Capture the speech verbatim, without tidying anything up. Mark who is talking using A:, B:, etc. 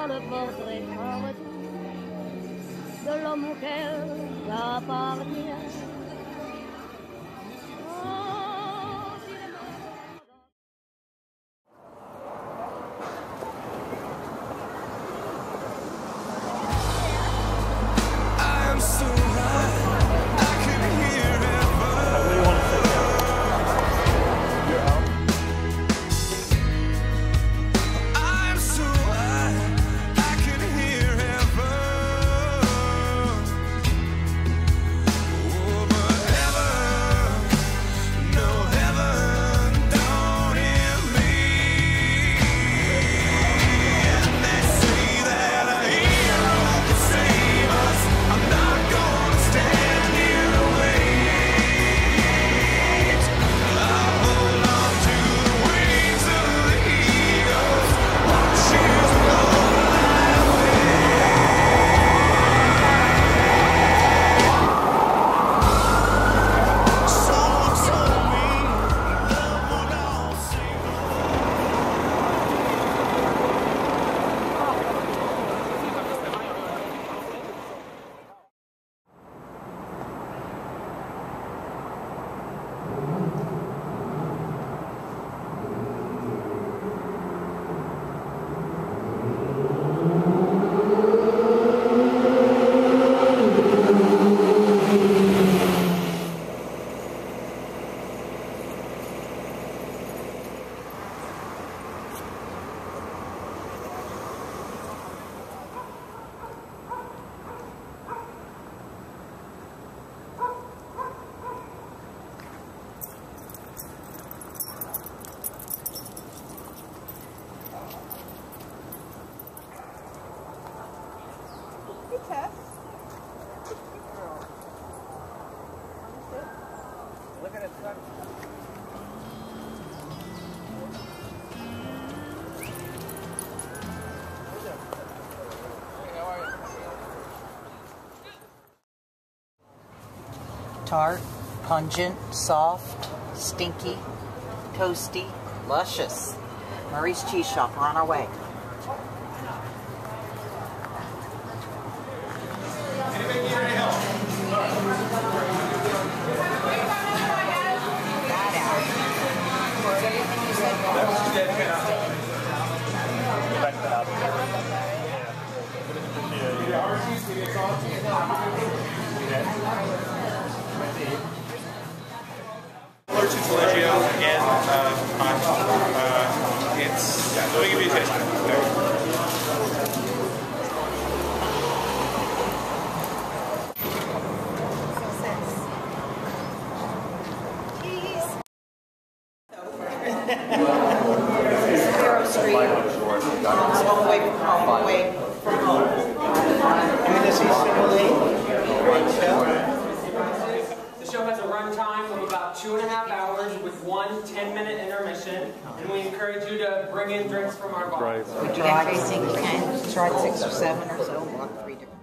A: faire le portrait par de l'homme auquel j'appartiens.
B: Look at it, son.
C: Tart, pungent, soft, stinky, toasty, luscious. Murray's Cheese Shop, we're on our way.
D: Allergic to Legio, again, uh, hot. Uh, it's, yeah, let me give you a taste.
C: Hero Street. It's one way from home, one way from home.
E: The show has a run time of about two and a half hours with one ten minute intermission, and we encourage you to bring in drinks from our bar.
C: We tried, I think you can. Tried six or seven or so, three different.